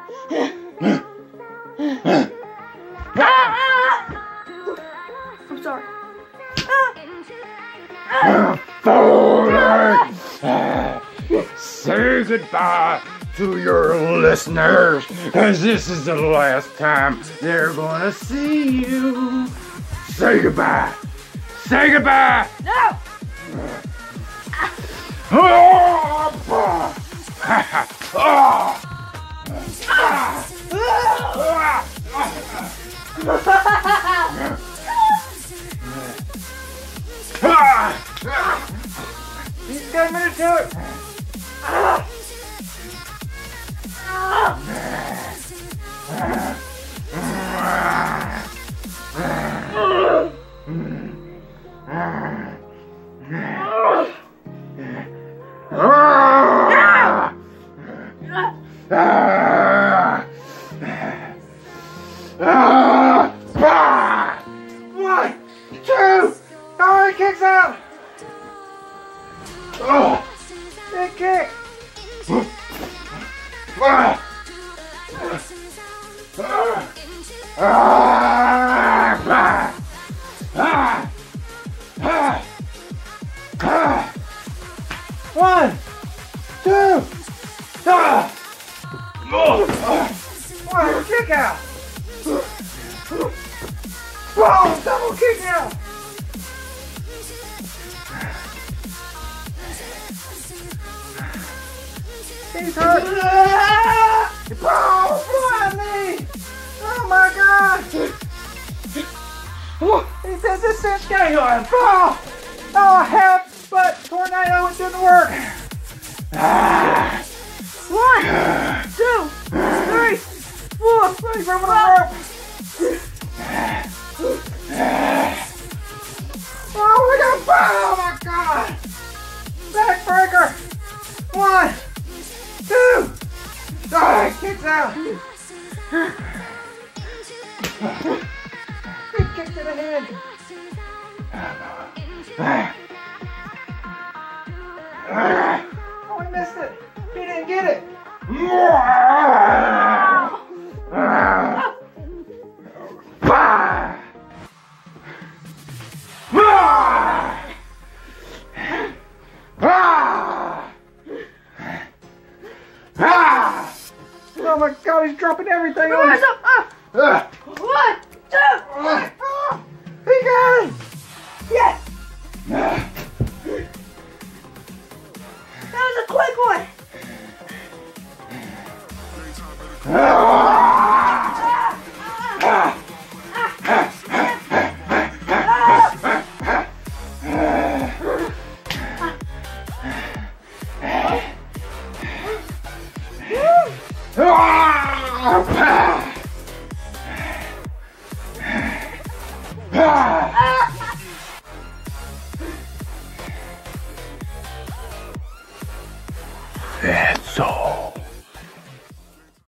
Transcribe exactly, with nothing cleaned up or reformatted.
I'm sorry. Say goodbye to your listeners, as this is the last time they're gonna see you. Say goodbye. Say goodbye. No. He's got a minute to it. One, two, oh, he kicks out. Oh, big kick. Ah. Ah. Ah. Ah. Ah. Ah. One, two, ah. Oh. Oh, kick out. Oh, double kick out. He's hurt. Oh, fly me. Oh my God. He says this thing's getting on. Oh, oh, half but tornado, it didn't work. One, two, three, four. Ready for the rope. Oh, we got oh my God. Backbreaker. One, two. Oh, he kicks out. Big kick to the head. Oh, he missed it. He didn't get it. Oh my God, he's dropping everything on us. Uh, one, two. Oh, he got it. Yes. That was a quick one. That's all.